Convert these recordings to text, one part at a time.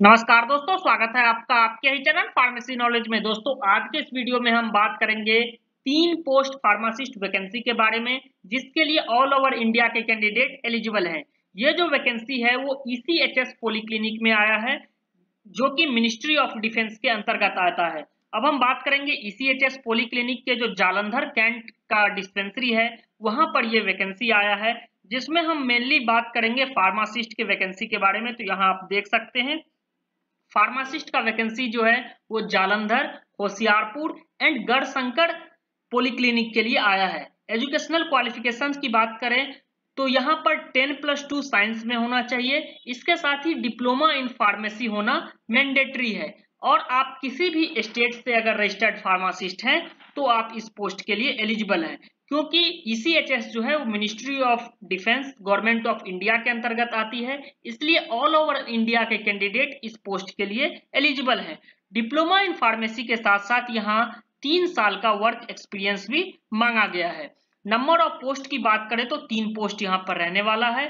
नमस्कार दोस्तों, स्वागत है आपका आपके ही चैनल फार्मेसी नॉलेज में। दोस्तों, आज के इस वीडियो में हम बात करेंगे 3 पोस्ट फार्मासिस्ट वैकेंसी के बारे में, जिसके लिए ऑल ओवर इंडिया के कैंडिडेट एलिजिबल हैं। ये जो वैकेंसी है वो ईसीएचएस पॉलीक्लिनिक में आया है, जो कि मिनिस्ट्री ऑफ डिफेंस के अंतर्गत आता है। अब हम बात करेंगे ईसीएचएस पॉलीक्लिनिक के जो जालंधर कैंट का डिस्पेंसरी है, वहां पर ये वैकेंसी आया है, जिसमें हम मेनली बात करेंगे फार्मासिस्ट के वैकेंसी के बारे में। तो यहाँ आप देख सकते हैं फार्मासिस्ट का वैकेंसी जो है वो जालंधर, होशियारपुर एंड गढ़शंकर पॉलीक्लिनिक के लिए आया है। एजुकेशनल क्वालिफिकेशंस की बात करें तो यहाँ पर 10+2 साइंस में होना चाहिए। इसके साथ ही डिप्लोमा इन फार्मेसी होना मैंडेटरी है, और आप किसी भी स्टेट से अगर रजिस्टर्ड फार्मासिस्ट हैं तो आप इस पोस्ट के लिए एलिजिबल हैं, क्योंकि ईसीएचएस जो है वो ministry of defence government of India के अंतर्गत आती है, इसलिए ऑल ओवर इंडिया के कैंडिडेट इस पोस्ट के लिए एलिजिबल हैं। डिप्लोमा इन फार्मेसी के साथ साथ यहाँ 3 साल का वर्क एक्सपीरियंस भी मांगा गया है। नंबर ऑफ पोस्ट की बात करें तो 3 पोस्ट यहाँ पर रहने वाला है।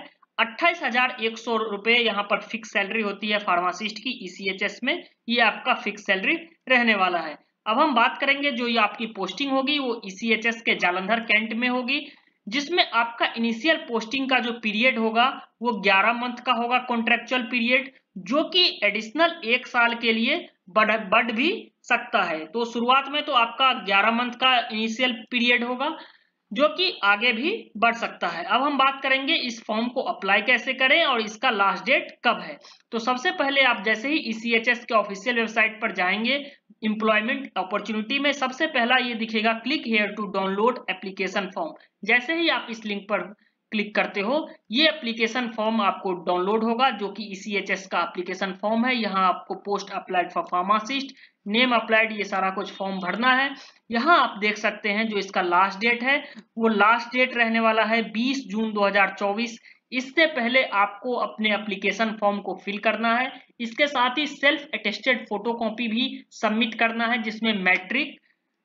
28,100 रुपए यहाँ पर फिक्स सैलरी होती है फार्मासिस्ट की ईसीएचएस में, ये आपका फिक्स सैलरी रहने वाला है। अब हम बात करेंगे जो ये आपकी पोस्टिंग होगी वो ईसीएचएस के जालंधर कैंट में होगी, जिसमें आपका इनिशियल पोस्टिंग का जो पीरियड होगा वो 11 मंथ का होगा, कॉन्ट्रेक्चुअल पीरियड, जो कि एडिशनल 1 साल के लिए बढ़ भी सकता है। तो शुरुआत में तो आपका 11 मंथ का इनिशियल पीरियड होगा, जो कि आगे भी बढ़ सकता है। अब हम बात करेंगे इस फॉर्म को अप्लाई कैसे करें और इसका लास्ट डेट कब है। तो सबसे पहले आप जैसे ही ईसीएचएस के ऑफिशियल वेबसाइट पर जाएंगे, एम्प्लॉयमेंट अपॉर्चुनिटी में सबसे पहला ये दिखेगा click here to download application form. जैसे ही आप इस लिंक पर क्लिक करते हो, ये एप्लीकेशन फॉर्म आपको डाउनलोड होगा, जो कि ईसीएचएस का एप्लीकेशन फॉर्म है। यहाँ आपको post applied for pharmacist, name applied, ये सारा कुछ फॉर्म भरना है। यहाँ आप देख सकते हैं जो इसका लास्ट डेट है वो लास्ट डेट रहने वाला है 20 जून 2024। इससे पहले आपको अपने एप्लीकेशन फॉर्म को फिल करना है। इसके साथ ही सेल्फ अटेस्टेड फोटोकॉपी भी सबमिट करना है, जिसमें मैट्रिक,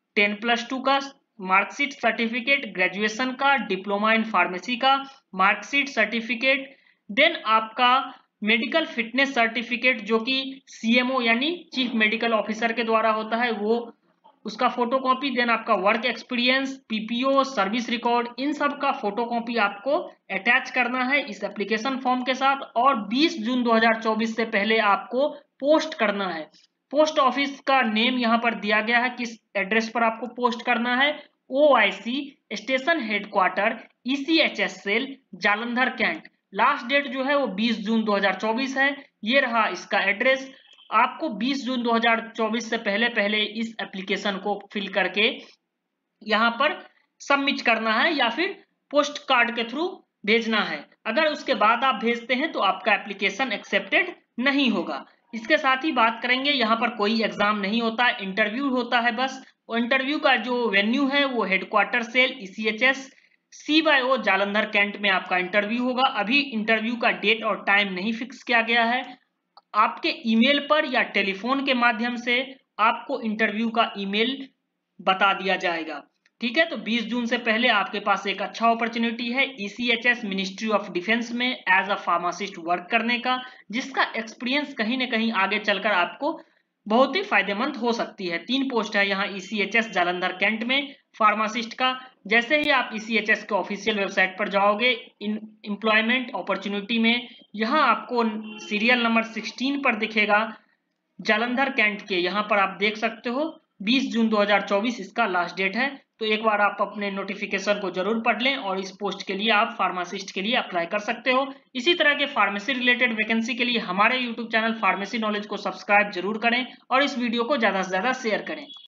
10+2 का मार्कशीट सर्टिफिकेट, ग्रेजुएशन का, डिप्लोमा इन फार्मेसी का मार्कशीट सर्टिफिकेट, देन आपका मेडिकल फिटनेस सर्टिफिकेट जो कि सीएमओ यानी चीफ मेडिकल ऑफिसर के द्वारा होता है, वो उसका फोटोकॉपी, देन आपका work experience, PPO, service record, इन सब का फोटोकॉपी आपको अटैच करना है इस एप्लीकेशन फॉर्म के साथ। और 20 जून 2024 से पहले आपको पोस्ट करना है। पोस्ट ऑफिस का नेम यहाँ पर दिया गया है, किस एड्रेस पर आपको पोस्ट करना है। OIC station headquarter ECHS cell Jalandhar cantt. Last date जो है वो 20 जून 2024 है। ये रहा इसका एड्रेस। आपको 20 जून 2024 से पहले पहले इस एप्लीकेशन को फिल करके यहाँ पर सबमिट करना है, या फिर पोस्ट कार्ड के थ्रू भेजना है। अगर उसके बाद आप भेजते हैं तो आपका एप्लीकेशन एक्सेप्टेड नहीं होगा। इसके साथ ही बात करेंगे, यहाँ पर कोई एग्जाम नहीं होता, इंटरव्यू होता है बस। और इंटरव्यू का जो वेन्यू है वो headquarter cell ECHS CYO Jalandhar cantt में आपका इंटरव्यू होगा। अभी इंटरव्यू का डेट और टाइम नहीं फिक्स किया गया है। आपके ईमेल पर या टेलीफोन के माध्यम से आपको इंटरव्यू का ईमेल बता दिया जाएगा। ठीक है, तो 20 जून से पहले आपके पास एक अच्छा अपॉर्चुनिटी है ECHS मिनिस्ट्री ऑफ डिफेंस में एज अ फार्मासिस्ट वर्क करने का, जिसका एक्सपीरियंस कहीं ना कहीं आगे चलकर आपको बहुत ही फायदेमंद हो सकती है। 3 पोस्ट है यहाँ ECHS जालंधर कैंट में फार्मासिस्ट का। जैसे ही आप ECHS के ऑफिशियल वेबसाइट पर जाओगे, इन एम्प्लॉयमेंट अपॉर्चुनिटी में यहाँ आपको सीरियल नंबर 16 पर दिखेगा जालंधर कैंट के। यहाँ पर आप देख सकते हो 20 जून 2024 इसका लास्ट डेट है। तो एक बार आप अपने नोटिफिकेशन को जरूर पढ़ लें, और इस पोस्ट के लिए आप फार्मासिस्ट के लिए अप्लाई कर सकते हो। इसी तरह के फार्मेसी रिलेटेड वैकेंसी के लिए हमारे यूट्यूब चैनल फार्मेसी नॉलेज को सब्सक्राइब जरूर करें, और इस वीडियो को ज्यादा से ज्यादा शेयर करें।